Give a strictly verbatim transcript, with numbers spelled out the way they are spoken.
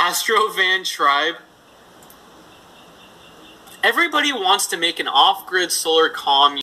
Astrovan Tribe. Everybody wants to make an off-grid solar comm